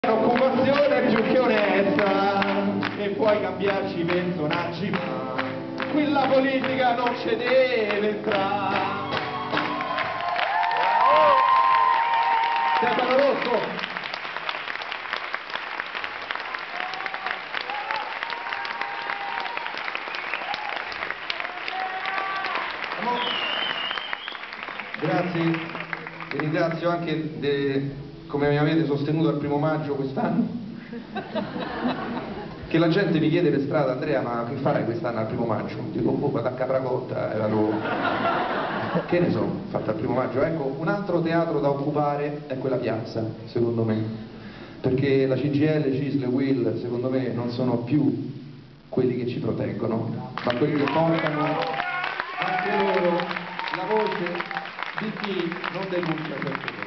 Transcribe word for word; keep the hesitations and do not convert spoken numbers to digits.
Un'occupazione più che onesta e puoi cambiarci i personaggi, ma qui la politica non ci deve entrare. Stefano Rocco. Grazie, vi ringrazio anche de, come mi avete sostenuto al primo maggio quest'anno, che la gente mi chiede per strada: Andrea, ma che farai quest'anno al primo maggio? Dico, oh, vado a Capracotta, era lo... che ne so, fatto al primo maggio. Ecco, un altro teatro da occupare è quella piazza, secondo me, perché la C G I L, C I S L e U I L, secondo me, non sono più quelli che ci proteggono, ma quelli che portano anche loro la voce di chi non denuncia queste cose.